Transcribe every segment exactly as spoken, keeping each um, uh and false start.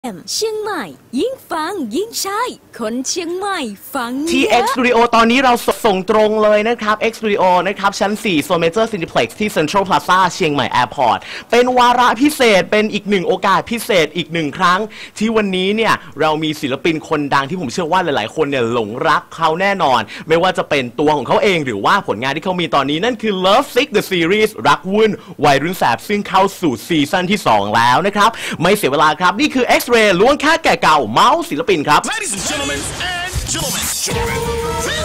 เชียงใหม่ยิ่งฟังยิ่งใช่คนเชียงใหม่ฟังที่ X Studio ตอนนี้เราส่งตรงเลยนะครับ X Studio นะครับชั้นสี่ โซน Major Cineplex ที่ Central Plaza เชียงใหม่ Airport เป็นวาระพิเศษเป็นอีกหนึ่งโอกาสพิเศษอีกหนึ่งครั้งที่วันนี้เนี่ยเรามีศิลปินคนดังที่ผมเชื่อว่าหลายๆคนเนี่ยหลงรักเขาแน่นอนไม่ว่าจะเป็นตัวของเขาเองหรือว่าผลงานที่เขามีตอนนี้นั่นคือ Love Sick the Series รักวุ่นวัยรุ่นแสบซึ่งเข้าสู่ซีซั่นที่สองแล้วนะครับไม่เสียเวลาครับนี่คือ X-Ray ล้วงแค่แก่เก่าเมาส์ศิลปินครับ Ladies and gentlemen and gentlemen, gentlemen, this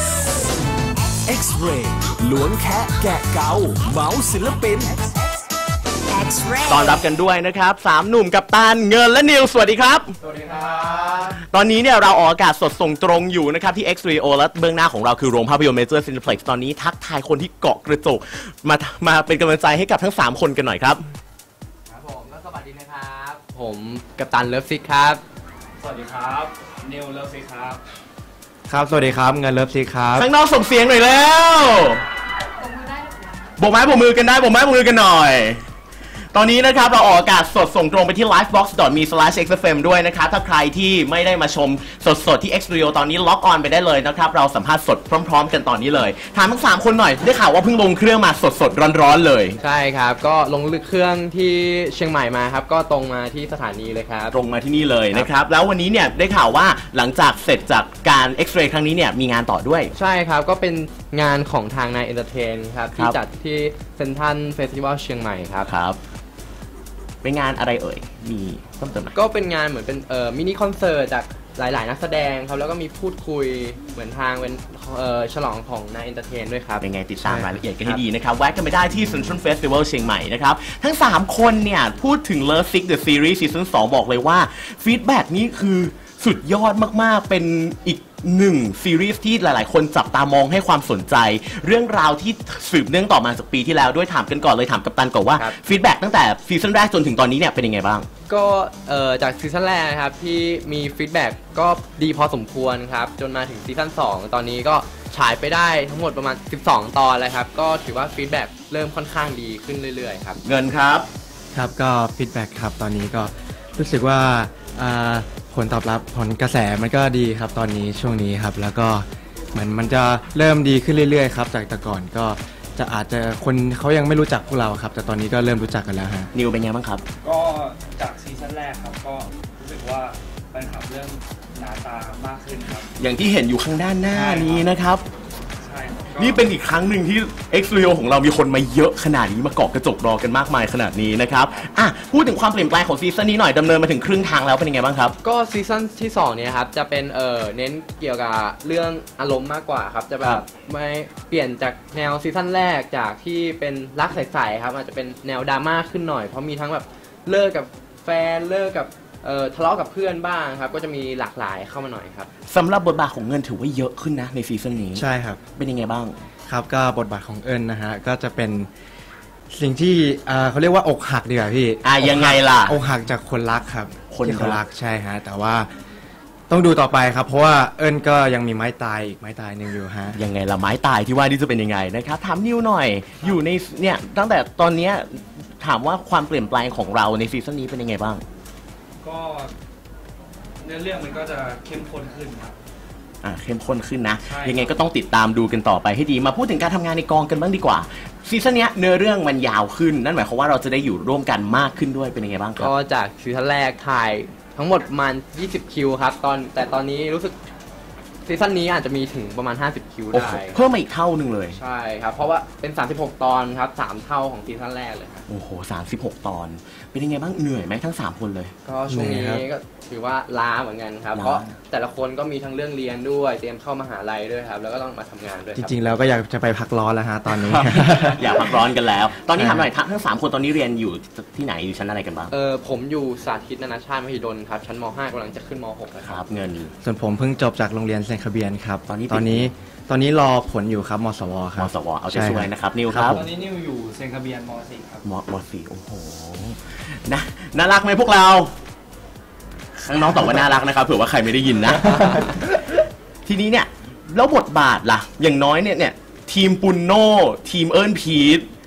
X-Ray ล้วงแคะแกะเก่าเมาส์ศิลปินตอนรับกันด้วยนะครับสามหนุ่มกัปตันเงินและนิวสวัสดีครับสวัสดีครับตอนนี้เนี่ยเราออกอากาศสดส่งตรงอยู่นะครับที่ X Studio และเบื้องหน้าของเราคือโรงภาพยนตร์ Major Cineplex ตอนนี้ทักทายคนที่เกาะกระจกมามาเป็นกำลังใจให้กับทั้งสามคนกันหน่อยครับครับผมก็สวัสดีนะครับผมกัปตันเลิฟซิกครับสวัสดีครับนิวเลิฟซิกครับครับสวัสดีครับเงินเลิฟซิกครับข้างนอกส่งเสียงหน่อยแล้วโบกไม้โบกมือกันได้โบกไม้โบกมือกันหน่อยตอนนี้นะครับเราออกอากาศสดส่งตรงไปที่ ไลฟ์บ็อกซ์ ดอท มี สแลช เอ็กซ์ เอฟ เอ็ม ด้วยนะครับถ้าใครที่ไม่ได้มาชมสดๆที่ X Studio ตอนนี้ล็อกออนไปได้เลยนะครับเราสัมภาษณ์สดพร้อมๆกันตอนนี้เลยถามทั้งสามคนหน่อยได้ข่าวว่าเพิ่งลงเครื่องมาสดๆร้อนๆเลยใช่ครับก็ลงเครื่องที่เชียงใหม่มาครับก็ตรงมาที่สถานีเลยครับตรงมาที่นี่เลยนะครับแล้ววันนี้เนี่ยได้ข่าวว่าหลังจากเสร็จจากการ X-Ray ครั้งนี้เนี่ยมีงานต่อด้วยใช่ครับก็เป็นงานของทางนายเอนเตอร์เทนครับที่จัดที่เซ็นทรัลเฟสติวัลเชียงใหม่ครับครับเป็นงานอะไรเอ่ยมีเพิ่มเติมไหมก็เป็นงานเหมือนเป็นเอ่อมินิคอนเสิร์ตจากหลายๆนักแสดงครับแล้วก็มีพูดคุยเหมือนทางเป็นเอ่อฉลองของนายเอนเตอร์เทนด้วยครับเป็นไงติดตามรายละเอียดกันให้ดีนะครับแวะกันไปได้ที่ Central Festival เชียงใหม่นะครับทั้งสามคนเนี่ยพูดถึง Love Sick the Series ซีซั่นสองบอกเลยว่าฟีดแบ็กนี้คือสุดยอดมากๆเป็นอีกหนึ่งซีรีส์ที่หลายๆคนจับตามองให้ความสนใจเรื่องราวที่สืบเนื่องต่อมาจากปีที่แล้วด้วยถามกันก่อนเลยถามกัปตันก่อนว่าฟีดแบ็กตั้งแต่ซีซั่นแรกจนถึงตอนนี้เนี่ยเป็นยังไงบ้างก็เอ่อจากซีซั่นแรกนะครับที่มีฟีดแบ็กก็ดีพอสมควรครับจนมาถึงซีซั่นสองตอนนี้ก็ฉายไปได้ทั้งหมดประมาณสิบสองตอนแล้วครับก็ถือว่าฟีดแบ็กเริ่มค่อนข้างดีขึ้นเรื่อยๆครับเงินครับครับก็ฟีดแบ็กครับตอนนี้ก็รู้สึกว่าผลตอบรับผลกระแสมันก็ดีครับตอนนี้ช่วงนี้ครับแล้วก็เหมือนมันจะเริ่มดีขึ้นเรื่อยๆครับจากแต่ก่อนก็จะอาจจะคนเขายังไม่รู้จักพวกเราครับแต่ตอนนี้ก็เริ่มรู้จักกันแล้วฮะนิวเป็นไงบ้างครับก็จากซีซั่นแรกครับก็รู้สึกว่าแฟนคลับเริ่มหนาตามากขึ้นครับอย่างที่เห็นอยู่ข้างด้านหน้านี้นะครับนี่เป็นอีกครั้งหนึ่งที่ X Studio ของเรามีคนมาเยอะขนาดนี้มาเกาะกระจกรอกันมากมายขนาดนี้นะครับอ่ะพูดถึงความเปลี่ยนแปลงของซีซั่นนี้หน่อยดำเนินมาถึงครึ่งทางแล้วเป็นยังไงบ้างครับก็ซีซั่นที่สองเนี่ยครับจะเป็นเอ่อเน้นเกี่ยวกับเรื่องอารมณ์มากกว่าครับจะแบบไม่เปลี่ยนจากแนวซีซั่นแรกจากที่เป็นรักใสๆครับอาจจะเป็นแนวดราม่าขึ้นหน่อยเพราะมีทั้งแบบเลิกกับแฟนเลิกกับเอ่อทะเลาะกับเพื่อนบ้างครับก็จะมีหลากหลายเข้ามาหน่อยครับสำหรับบทบาทของเงินถือว่าเยอะขึ้นนะในซีซั่นนี้ใช่ครับเป็นยังไงบ้างครับก็บทบาทของเอิญนะฮะก็จะเป็นสิ่งที่เขาเรียกว่าอกหักดีกว่าพี่อ่ะยังไงล่ะอกหักจากคนรักครับคนที่เขารักใช่ฮะแต่ว่าต้องดูต่อไปครับเพราะว่าเอิญก็ยังมีไม้ตายอีกไม้ตายหนึ่งอยู่ฮะยังไงล่ะไม้ตายที่ว่านี่จะเป็นยังไงนะครับถามนิวหน่อยอยู่ในเนี่ยตั้งแต่ตอนนี้ถามว่าความเปลี่ยนแปลงของเราในซีซั่นนี้เป็นยังไงบ้างก็เนื้อเรื่องมันก็จะเข้มข้นขึ้นครับอ่าเข้มข้นขึ้นนะยังไงก็ต้องติดตามดูกันต่อไปให้ดีมาพูดถึงการทำงานในกองกันบ้างดีกว่าซีซั่นนี้เนื้อเรื่องมันยาวขึ้นนั่นหมายความว่าเราจะได้อยู่ร่วมกันมากขึ้นด้วยเป็นยังไงบ้างครับก็จากซีซั่นแรกถ่ายทั้งหมดประมาณยี่สิบคิวครับตอนแต่ตอนนี้รู้สึกซีซั่นนี้อาจจะมีถึงประมาณห้าสิบคิวได้เพิ่มมาอีกเท่านึงเลยใช่ครับเพราะว่าเป็นสามสิบหกตอนครับสามเท่าของซีซั่นแรกเลยครับโอ้โหสามสิบหกตอนเป็นยังไงบ้างเหนื่อยไหมทั้งสามคนเลยก็ช่วงนี้ก็ถือว่าล้าเหมือนกันครับเพราะแต่ละคนก็มีทั้งเรื่องเรียนด้วยเตรียมเข้ามหาลัยด้วยครับแล้วก็ต้องมาทำงานด้วยจริงๆแล้วก็อยากจะไปพักร้อนแล้วฮะตอนนี้อยากพักร้อนกันแล้วตอนนี้ถามหน่อยทั้งสามคนตอนนี้เรียนอยู่ที่ไหนอยู่ชั้นอะไรกันบ้างเออผมอยู่สาธิตนานาชาติมหิดลครับชั้นม.ห้ากำลังจะขึ้นม.หกนะครับเงินส่วนผมเพิ่งจบจากโรงเรียนเซนคาเบียนครับตอนนี้ตอนนี้ตอนนี้รอผลอยู่ครับมสวครับมสวเอาใจช่วยนะครับนิวครับตอนนี้นิวอยู่เซนคาเบียนม.สี่ครับม.ม.สี่โอ้โหนะน่ารักไหมพวกเราข้างน้องตอบว่าน่ารักนะครับเผื่อว่าใครไม่ได้ยินนะ ทีนี้เนี่ยแล้วบทบาทล่ะอย่างน้อยเนี่ยเนี่ยทีมปุนโนทีมเอิร์นพีท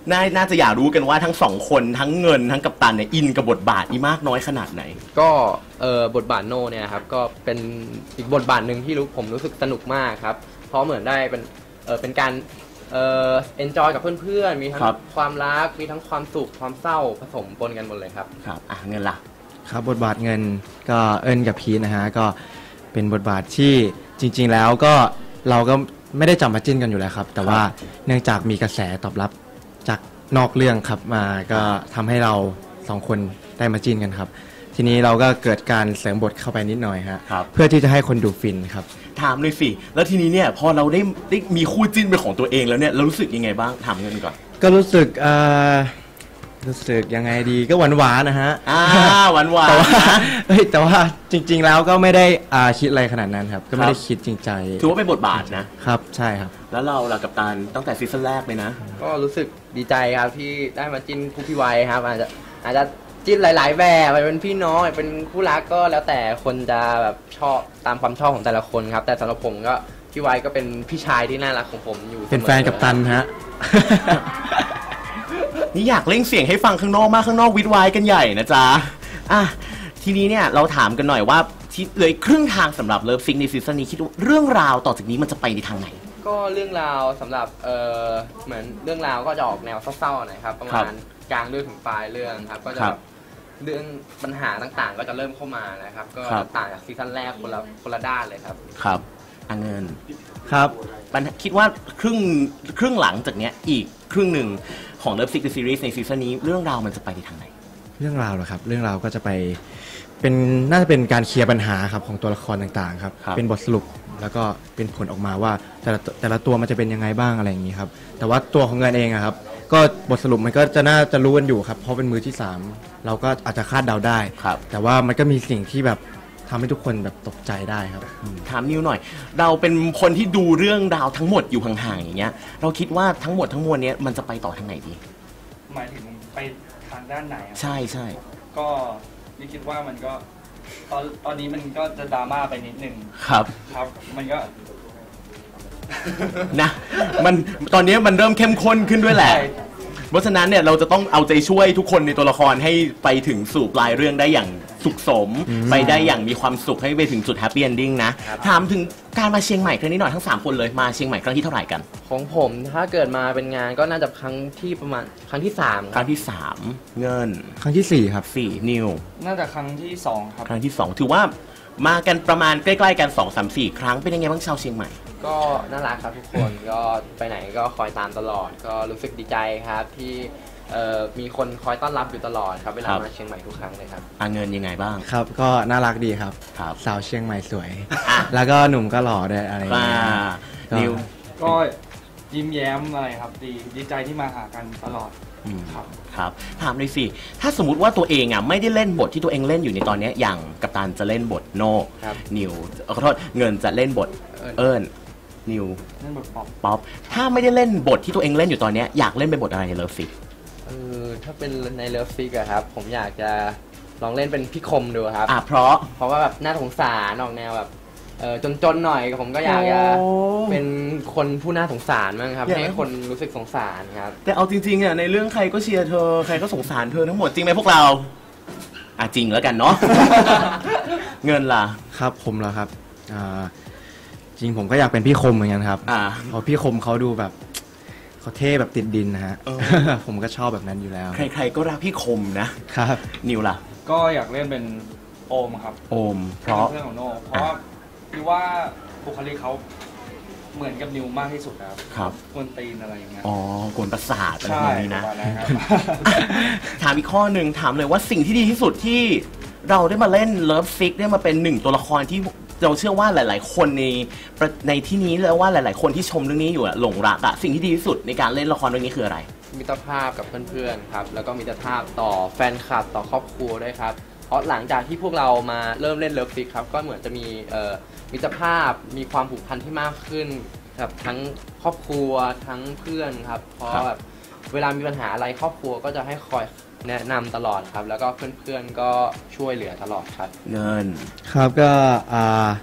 น่าน่าจะอยากรู้กันว่าทั้งสองคนทั้งเงินทั้งกัปตันเนี่ยอินกับบทบาทนี้มากน้อยขนาดไหนก็เออบทบาทโน่เนี่ยครับก็เป็นอีกบทบาทหนึ่งที่รู้ผมรู้สึกสนุกมากครับเพราะเหมือนได้เป็นเออเป็นการเอ่อ enjoy กับเพื่อนๆมีทั้งความรักมีทั้งความสุขความเศร้าผสมปนกันหมดเลยครับครับอ่ะเงินล่ะครับบทบาทเงินก็เอิญกับพีทนะฮะก็เป็นบทบาทที่จริงๆแล้วก็เราก็ไม่ได้จับมาจิ้นกันอยู่แล้วครับแต่ว่าเนื่องจากมีกระแสตอบรับจากนอกเรื่องครับมาก็ทำให้เราสองคนได้มาจิ้นกันครับทีนี้เราก็เกิดการเสริมบทเข้าไปนิดหน่อยฮะเพื่อที่จะให้คนดูฟินครับถามเลยสิแล้วทีนี้เนี่ยพอเราได้ได้มีคู่จิ้นเป็นของตัวเองแล้วเนี่ยเรารู้สึกยังไงบ้างถามเงินก่อนก็รู้สึกเอ่อรู้สึกยังไงดีก็หวานหวานนะฮะอ่าหวานหวานแต่ว่าเฮ้ยแต่ว่าจริงๆแล้วก็ไม่ได้อ่าคิดอะไรขนาดนั้นครับก็ไม่ได้คิดจริงใจถือว่าเป็นบทบาทนะครับใช่ครับแล้วเราล่ะกัปตันตั้งแต่ซีซั่นแรกเลยนะก็รู้สึกดีใจครับที่ได้มาจิ้นคู่พี่ไวครับอาจจะอาจจะจิ้นหลายๆแบบเป็นพี่น้องเป็นคู่รักก็แล้วแต่คนจะแบบชอบตามความชอบของแต่ละคนครับแต่สำหรับผมก็พี่ไวก็เป็นพี่ชายที่น่ารักของผมอยู่เป็นแฟนกัปตันฮะนี่อยากเล่งเสียงให้ฟังข้างนอกมากข้างนอกวิดวายกันใหญ่นะจ๊ะอ่ะทีนี้เนี่ยเราถามกันหน่อยว่าที่เลยครึ่งทางสำหรับเลิฟซิกในซีซั่นนี้คิดว่าเรื่องราวต่อจากนี้มันจะไปในทางไหนก็เรื่องราวสำหรับเออเหมือนเรื่องราวก็จะออกแนวเศร้าๆหน่อยครับประมาณกลางเรื่องถึงปลายเรื่องครับก็จะเรื่องปัญหาต่างๆก็จะเริ่มเข้ามานะครับก็ต่างจากซีซั่นแรกคนละคนละด้านเลยครับครับอันเงินครับคิดว่าครึ่งครึ่งหลังจากเนี้ยอีกครึ่งหนึ่งของ Love Sick The Series ในซีซั่นนี้เรื่องราวมันจะไปในทางไหนเรื่องราวเหรอครับเรื่องราวก็จะไปเป็นน่าจะเป็นการเคลียร์ปัญหาครับของตัวละครต่างๆครับเป็นบทสรุปแล้วก็เป็นผลออกมาว่าแต่ละแต่ละตัวมันจะเป็นยังไงบ้างอะไรอย่างนี้ครับแต่ว่าตัวของเงินเองครับก็บทสรุปมันก็จะน่าจะรู้กันอยู่ครับเพราะเป็นมือที่สามเราก็อาจจะคาดเดาได้แต่ว่ามันก็มีสิ่งที่แบบทำให้ทุกคนแบบตกใจได้ครับถามนิวหน่อยเราเป็นคนที่ดูเรื่องราวทั้งหมดอยู่ห่างๆอย่างเงี้ยเราคิดว่าทั้งหมดทั้งมวลนี้มันจะไปต่อทางไหนดีหมายถึงไปทางด้านไหนใช่ใช่ก็นี่คิดว่ามันก็ตอนตอนนี้มันก็จะดราม่าไปนิดนึงครับครับมันก็นะมันตอนนี้มันเริ่มเข้มข้นขึ้นด้วยแหละเพราะฉะนั้นเนี่ยเราจะต้องเอาใจช่วยทุกคนในตัวละครให้ไปถึงสู่ปลายเรื่องได้อย่างสุขสมไปได้อย่างมีความสุขให้ไปถึงจุดแฮปปี้เอนดิ้งนะถามถึงการมาเชียงใหม่ครั้งนี้หน่อยทั้งสามคนเลยมาเชียงใหม่ครั้งที่เท่าไหร่กันของผมถ้าเกิดมาเป็นงานก็น่าจะครั้งที่ประมาณครั้งที่สามครั้งที่สามเงินครั้งที่สี่ครับสี่นิวน่าจะครั้งที่สองครับครั้งที่สองถือว่ามากันประมาณใกล้ๆกัน สอง สาม สี่ ครั้งเป็นยังไงบ้างชาวเชียงใหม่ก็น่ารักครับทุกคนก็ไปไหนก็คอยตามตลอดก็รู้สึกดีใจครับที่มีคนคอยต้อนรับอยู่ตลอดครับเวลามาเชียงใหม่ทุกครั้งเลยครับอาเงินยังไงบ้างครับก็น่ารักดีครับสาวเชียงใหม่สวยแล้วก็หนุ่มก็หล่อด้วยอะไรอย่างเงี้ยนิวก็ยิ้มแย้มอะไรครับดีดีใจที่มาหากันตลอดครับครับถามเลยสิถ้าสมมุติว่าตัวเองอ่ะไม่ได้เล่นบทที่ตัวเองเล่นอยู่ในตอนนี้อย่างกัปตันจะเล่นบทโน่นิวขอโทษเงินจะเล่นบทเอิญนิวเล่นบทป๊อปป๊อปถ้าไม่ได้เล่นบทที่ตัวเองเล่นอยู่ตอนนี้อยากเล่นเป็นบทอะไรในเลิฟซิกเออถ้าเป็นในเลิฟซิกอะครับผมอยากจะลองเล่นเป็นพี่คมดูครับอ่ะเพราะเพราะว่าแบบน่าสงสารออกแนวแบบเออจนๆหน่อยผมก็อยากจะเป็นคนผู้น่าสงสารมั้งครับให้คนรู้สึกสงสารครับแต่เอาจริงๆอ่ะในเรื่องใครก็เชียร์เธอใครก็สงสารเธอทั้งหมดจริงไหมพวกเราอ่ะจริงแล้วกันเนาะ เงินล่ะครับผมเหรอครับอ่าจริงผมก็อยากเป็นพี่คมเหมือนกันครับเพราะพี่คมเขาดูแบบเขาเท่แบบติดดินนะฮะผมก็ชอบแบบนั้นอยู่แล้วใครๆก็รักพี่คมนะครับนิวล่ะก็อยากเล่นเป็นโอมครับโอมเพราะเรื่องของโน่เพราะว่าคือว่าบุคลิกเขาเหมือนกับนิวมากที่สุดครับครับกวนตีนอะไรอย่างเงี้ยอ๋อกวนประสาทอะไรแบบนี้นะถามอีกข้อหนึ่งถามเลยว่าสิ่งที่ดีที่สุดที่เราได้มาเล่นเลิฟซิกได้มาเป็นหนึ่งตัวละครที่เราเชื่อว่าหลายๆคนในในที่นี้แล้วว่าหลายๆคนที่ชมเรื่องนี้อยู่หลงรักอะสิ่งที่ดีที่สุดในการเล่นละครเรื่องนี้คืออะไรมิตรภาพกับเพื่อนๆครับแล้วก็มิตรภาพต่อแฟนคลับต่อครอบครัวด้วยครับเพราะหลังจากที่พวกเรามาเริ่มเล่นเลิฟซิกครับก็เหมือนจะมีมิตรภาพมีความผูกพันที่มากขึ้นกับทั้งครอบครัวทั้งเพื่อนครับเพราะแบบเวลามีปัญหาอะไรครอบครัวก็จะให้คอยแนะนำตลอดครับแล้วก็เพื่อนๆก็ช่วยเหลือตลอดครับเงินครับก็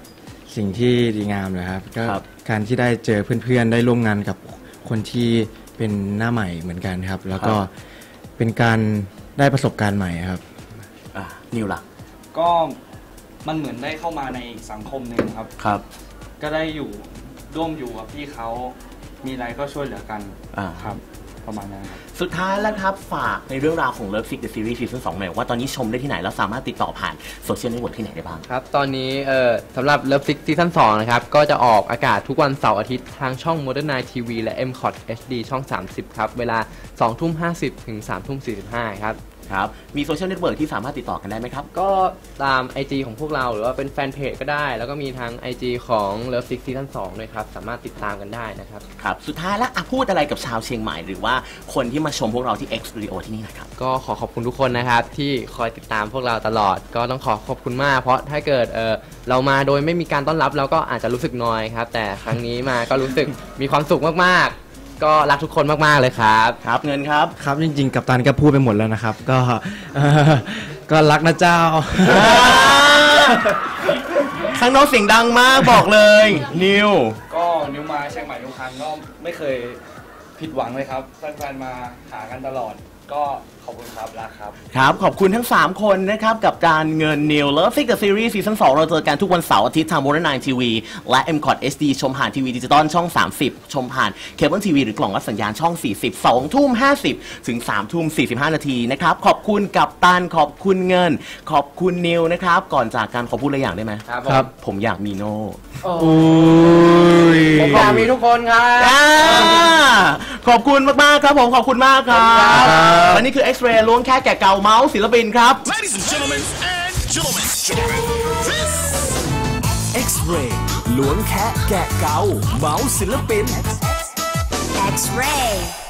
สิ่งที่ดีงามเลยครับก็การที่ได้เจอเพื่อนๆได้ร่วมงานกับคนที่เป็นหน้าใหม่เหมือนกันครับ แล้วก็เป็นการได้ประสบการณ์ใหม่ครับอ่ะนิวล่ะก็มันเหมือนได้เข้ามาในอีกสังคมหนึ่งครับครับก็ได้อยู่ร่วมอยู่กับพี่เขามีอะไรก็ช่วยเหลือกันอ่าครับประมาณนั้นครับสุดท้ายแล้วครับฝากในเรื่องราวของ Love Sick The Series Season สองหน่อยว่าตอนนี้ชมได้ที่ไหนแล้วสามารถติดต่อผ่านโซเชียลเน็ตเวิร์กที่ไหนได้บ้างครับ ตอนนี้เอ่อสำหรับ Love Sick ซีซั่นสองนะครับ ก็จะออกอากาศทุกวันเสาร์อาทิตย์ทางช่อง Modern Night ที วี และ เอ็ม คอท เอช ดี ช่อง สามสิบ ครับ เวลา สองทุ่มห้าสิบ ถึง สามทุ่มสี่สิบห้า ครับครับ มีโซเชียลเน็ตเวิร์กที่สามารถติดต่อกันได้ไหมครับก็ตาม ไอ จี ของพวกเราหรือว่าเป็นแฟนเพจก็ได้ แล้วก็มีทาง ไอ จี ของ Love Sick ซีซั่นสองด้วยครับ สามารถติดตามกันได้นะครับครับ สุดท้ายแล้วอ่ะพูดอะไรกับชาวเชียงใหม่หรือว่าคนที่มาชมพวกเราที่ X Studio ที่นี่หนะครับก็ขอขอบคุณทุกคนนะครับที่คอยติดตามพวกเราตลอด ก็ต้องขอขอบคุณมาก เพราะถ้าเกิดเออเรามาโดยไม่มีการต้อนรับเราก็อาจจะรู้สึกน้อยครับ แต่ครั้งนี้มาก็รู้สึกมีความสุขมากๆ ก็รักทุกคนมากๆเลยครับครับเงินครับครับจริงๆกัปตันก็พูดไปหมดแล้วนะครับ ก็ เอ่อก็รักนะเจ้าข้างนอกเสียงดังมากบอกเลย นิวก็นิวมาเชียงใหม่ทุกครั้งก็ไม่เคยผิดหวังเลยครับแฟนๆมาหากันตลอด ก็ขอบคุณครับรักครับครับ ขอบคุณทั้ง สาม คนนะครับ กับการเงิน New Love Sick The Series Season สอง เราเจอกันทุกวันเสาร์อาทิตย์ทาง Modern Night ที วี และ เอ็ม คอท เอช ดี ชมผ่านทีวีดิจิตอลช่อง สามสิบ ชมผ่านเคเบิลทีวีหรือกล่องรับสัญญาณช่อง สี่สิบ สองทุ่มห้าสิบ ถึง สามทุ่มสี่สิบห้า นาทีนะครับ ขอบคุณกับตัน ขอบคุณเงิน ขอบคุณนิวนะครับ ก่อนจากการขอพูดอะไรอย่างได้ไหมครับครับผมอยากมีโน่อุ้ยผมอยากมีทุกคนครับอ่าขอบคุณมากๆครับผม ขอบคุณมากครับครับและนี่คือ X-Ray ล้วงแค่แกะเก่าเมาส์ศิลปินครับ Ladies and gentlemen and gentlemen, gentlemen, this X-Ray ล้วงแคะแกะเกาเมาส์ศิลปิน X-Ray